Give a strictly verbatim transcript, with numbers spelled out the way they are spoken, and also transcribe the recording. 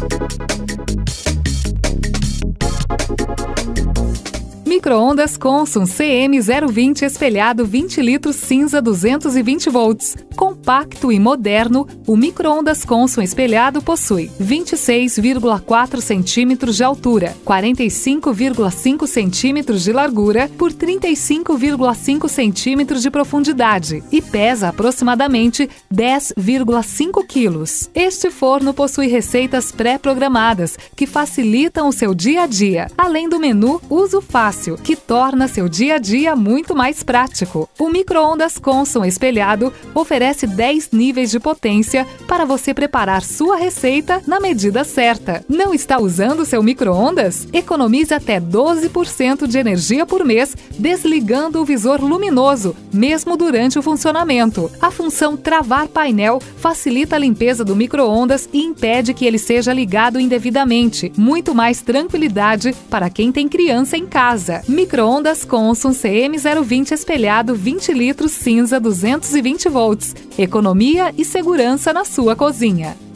Micro-ondas Consul C M zero vinte espelhado vinte litros cinza duzentos e vinte volts. Compacto e moderno, o micro-ondas Consul espelhado possui vinte e seis vírgula quatro centímetros de altura, quarenta e cinco vírgula cinco centímetros de largura por trinta e cinco vírgula cinco centímetros de profundidade e pesa aproximadamente dez vírgula cinco quilos. Este forno possui receitas pré-programadas que facilitam o seu dia a dia, além do menu Uso Fácil, que torna seu dia a dia muito mais prático. O micro-ondas Consul espelhado oferece dez níveis de potência para você preparar sua receita na medida certa. Não está usando seu micro-ondas? Economize até doze por cento de energia por mês desligando o visor luminoso, mesmo durante o funcionamento. A função Travar Painel facilita a limpeza do micro-ondas e impede que ele seja ligado indevidamente. Muito mais tranquilidade para quem tem criança em casa. Micro-ondas Consul C M zero vinte espelhado vinte litros cinza duzentos e vinte volts. Economia e segurança na sua cozinha.